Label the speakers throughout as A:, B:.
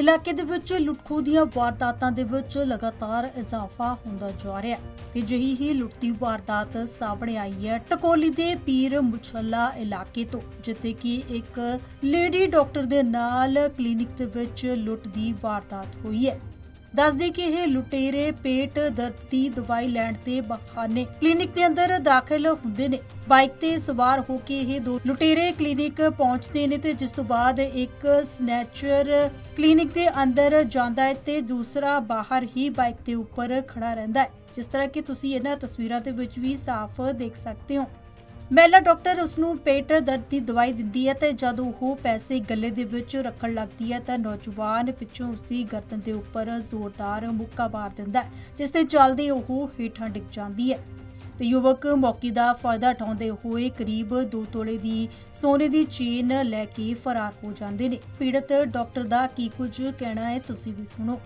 A: ਇਲਾਕੇ ਦੇ ਵਿੱਚ ਲੁੱਟਖੋ ਦੀਆਂ ਵਾਰਦਾਤਾਂ ਦੇ ਵਿੱਚ ਲਗਾਤਾਰ ਇਜ਼ਾਫਾ ਹੁੰਦਾ ਜਾ ਰਿਹਾ ਹੈ ਤੇ ਜਿਹੀ ਹੀ ਲੁੱਟ ਦੀ ਵਾਰਦਾਤ ਸਾਹਮਣੇ ਆਈ ਹੈ ਟਕੋਲੀ ਦੇ ਪੀਰ ਮੁਛੱਲਾ ਇਲਾਕੇ ਤੋਂ, ਜਿੱਥੇ ਕਿ ਇੱਕ ਲੇਡੀ ਡਾਕਟਰ ਦੇ ਨਾਲ ਕਲੀਨਿਕ ਦੇ ਵਿੱਚ ਲੁੱਟ ਦੀ ਵਾਰਦਾਤ ਹੋਈ ਹੈ। ਦੱਸਦੇ ਕਿ ਇਹ ਲੁਟੇਰੇ ਪੇਟ ਦਰਦ ਦੀ ਦਵਾਈ ਲੈਣ ਦੇ ਬਹਾਨੇ ਕਲੀਨਿਕ ਦੇ ਅੰਦਰ ਦਾਖਲ ਹੁੰਦੇ ਨੇ। ਬਾਈਕ ਤੇ ਸਵਾਰ ਹੋ ਕੇ ਇਹ ਦੋ ਲੁਟੇਰੇ ਕਲੀਨਿਕ ਪਹੁੰਚਦੇ ਨੇ ਤੇ ਜਿਸ ਤੋਂ ਬਾਅਦ ਇੱਕ ਸਨੈਚਰ ਕਲੀਨਿਕ ਦੇ ਅੰਦਰ ਜਾਂਦਾ ਹੈ ਤੇ ਦੂਸਰਾ ਬਾਹਰ ਹੀ ਬਾਈਕ ਦੇ ਉੱਪਰ ਖੜਾ ਰਹਿੰਦਾ ਹੈ, ਜਿਸ ਤਰ੍ਹਾਂ ਕਿ ਤੁਸੀਂ ਇਹਨਾਂ ਤਸਵੀਰਾਂ ਦੇ ਵਿੱਚ ਵੀ ਸਾਫ਼ ਦੇਖ ਸਕਦੇ ਹੋ। ਮਹਿਲਾ ਡਾਕਟਰ ਉਸਨੂੰ ਪੇਟ ਦਰਦ ਦੀ ਦਵਾਈ ਦਿੰਦੀ ਹੈ ਤੇ ਜਦ ਉਹ ਪੈਸੇ ਗੱਲੇ ਦੇ ਵਿੱਚ ਰੱਖਣ ਲੱਗਦੀ ਹੈ ਤਾਂ ਨੌਜਵਾਨ ਪਿੱਛੋਂ ਉਸਦੀ ਗਰਦਨ ਦੇ ਉੱਪਰ ਜ਼ੋਰਦਾਰ ਮੁੱਕਾ ਮਾਰ ਦਿੰਦਾ ਹੈ, ਜਿਸ ਤੇ ਚੱਲਦੇ ਉਹ ਹੇਠਾਂ ਡਿੱਗ ਜਾਂਦੀ ਹੈ ਤੇ ਯੁਵਕ ਮੌਕੇ ਦਾ ਫਾਇਦਾ ਉਠਾਉਂਦੇ ਹੋਏ ਕਰੀਬ 2 ਤੋਲੇ ਦੀ ਸੋਨੇ ਦੀ ਚੇਨ ਲੈ ਕੇ ਫਰਾਰ ਹੋ ਜਾਂਦੇ ਨੇ। ਪੀੜਤ ਡਾਕਟਰ ਦਾ ਕੀ ਕੁਝ ਕਹਿਣਾ ਹੈ ਤੁਸੀਂ ਵੀ ਸੁਣੋ।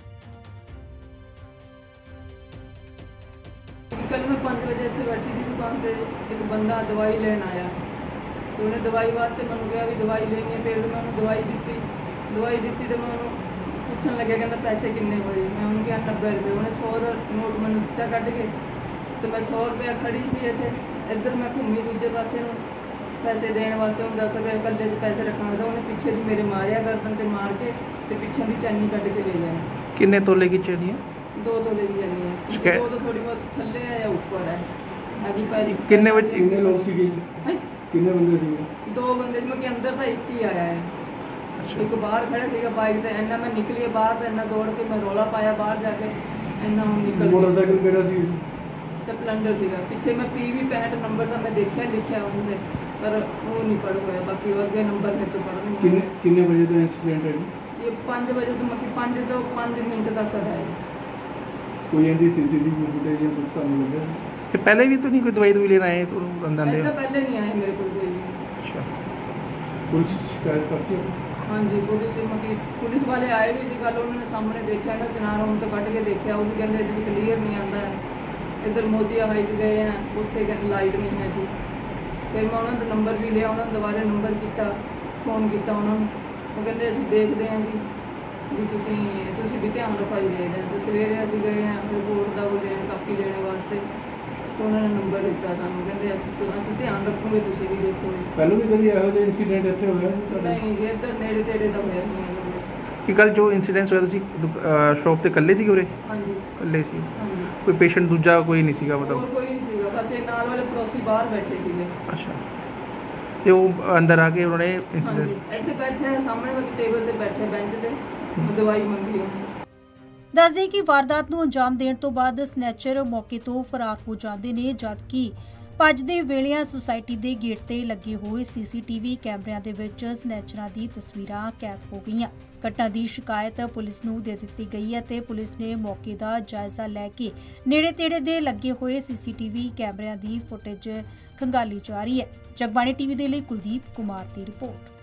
B: कल मैं 5 बजे इतने बैठी थी दुकान से, एक बंदा दवाई लेने आया तो उन्हें दवाई वास्ते मैं गया भी दवाई लेनी है। फिर मैं उन्हें दवाई दी तो मैं उन्हें पूछन लगे कहना पैसे किन्ने होए। मैं उन्हें कहा 90 रुपये। उन्हें 100 का नोट मैंने दिता कट के तो मैं 100 रुपया खड़ी सी इतने इधर मैं घूमी दूजे पासे पैसे देने वास्ते उन्हें 10 रुपये कल्ले से पैसे रखना था। उन्हें पिछे जी मेरे मारिया गर्दन से मार के पिछों की चैनी कट के ले गए।
C: किन्ने तोले की चैनी है?
B: 2 तोले की चैनी है। 2 तो थोड़ी बहुत थल्ले है या ऊपर है।
C: किन्ने बजे
D: किन्ने लोग सीगे? किन्ने बंदे सीगे?
B: 2 बंदे जिसमें कि अंदर था एक ही आया है। एक बाहर खड़े सीगा बाइक ते इन्ना मैं निकली बाहर ते इन्ना दौड़ के मैं रौला पाया बाहर जाके इन्ना निकल
D: मोटरसाइकिल केड़ा सी?
B: स्प्लेंडर सीगा। पीछे मैं PV 65 नंबर था मैं देखा लिखा उनसे पर वो नहीं पढ़ होया। बाकी आगे नंबर है तो पढ़ नहीं।
D: किन्ने बजे तो इंसिडेंट है?
B: ये 5 बजे तो मतलब 5 तो 5 मिनट तक है।
D: कोई ऐसी CCTV फुटेज या कुछ तो नहीं लगा?
C: ये पहले भी तो नहीं कोई दवाई लेने आए तो अंदर
B: ऐसा पहले नहीं आए मेरे को कोई भी।
C: अच्छा,
D: पुलिस शिकायत करती है?
B: हाँ जी पुलिस वाले आए भी जी। कल उन्होंने सामने देखा ना जनारा उन तो कट के देखा वो भी कहते इधर क्लीयर नहीं आता है। इधर मोदी हाई च गए हैं उत्थे कहते लाइट नहीं है जी। फिर मैं उन्होंने नंबर भी लिया उन्होंने दोबारा नंबर किया फोन किया उन्होंने वो कहते असं देखते हैं जी भी तुसी भी ध्यान रखो जी देखते हैं। तो सवेरे असीं गए हैं रिपोर्ट का वो लेने कापी लेने वास्ते तो उन्होंने नंबर दिता सानूं कहते असं ध्यान रखोगे तुसी भी देखो।
D: पहले भी कभी ਇਹੋ ਜਿਹੇ इंसीडेंट ਇੱਥੇ ਹੋਇਆ
B: नहीं जी इधर नेड़े तेड़े तो होया नहीं है।
C: कि कल जो इंसीडेंस होया ਤੁਸੀਂ ਸ਼ੌਪ ਤੇ ਇਕੱਲੇ ਸੀ ਉਰੇ?
B: हाँ जी
C: ਇਕੱਲੇ ਸੀ।
B: हाँ जी
C: ਕੋਈ ਪੇਸ਼ੈਂਟ ਦੂਜਾ ਕੋਈ ਨਹੀਂ ਸੀਗਾ
B: और
C: ਮਤਲਬ?
B: कोई नहीं सीगा बस ये नाल वाले पड़ोसी बाहर बैठे सीगे।
C: अच्छा, ਤੇ ਉਹ ਅੰਦਰ ਆ ਕੇ ਉਹਨਾਂ ਨੇ
B: हाँ जी
C: इंसीडेंट
B: ਇੱਥੇ ਬੈਠੇ ਆ ਸਾਹਮਣੇ ਵਾਲੀ ਟੇਬਲ ਤੇ ਬੈਠੇ ਬੈਂਚ ਤੇ ਉਹ ਦਵਾਈ ਮੰਗੀ ਉਹ।
A: ਦੱਸਦੇ ਕਿ ਵਾਰਦਾਤ ਨੂੰ ਅੰਜਾਮ ਦੇਣ ਤੋਂ ਬਾਅਦ ਸਨੈਚਰ ਮੌਕੇ ਤੋਂ ਫਰਾਰ ਹੋ ਜਾਂਦੇ ਨੇ, ਜਦਕਿ ਭੱਜਦੇ ਵੇਲਿਆਂ ਸੁਸਾਇਟੀ ਦੇ ਗੇਟ ਤੇ ਲੱਗੇ ਹੋਏ CCTV ਕੈਮਰਿਆਂ ਦੇ ਵਿੱਚ ਸਨੈਚਰਾਂ ਦੀ ਤਸਵੀਰਾਂ ਕੈਦ ਹੋ ਗਈਆਂ। ਘਟਨਾ ਦੀ ਸ਼ਿਕਾਇਤ ਪੁਲਿਸ ਨੂੰ ਦੇ ਦਿੱਤੀ ਗਈ ਹੈ ਤੇ ਪੁਲਿਸ ਨੇ ਮੌਕੇ ਦਾ ਜਾਇਜ਼ਾ ਲੈ ਕੇ ਨੇੜੇ-ਤੇੜੇ ਦੇ ਲੱਗੇ ਹੋਏ CCTV ਕੈਮਰਿਆਂ ਦੀ ਫੁਟੇਜ ਖੰਗਾਲੀ ਜਾ ਰਹੀ ਹੈ। ਜਗਬਾਣੀ TV ਦੇ ਲਈ ਕੁਲਦੀਪ ਕੁਮਾਰ ਦੀ ਰਿਪੋਰਟ।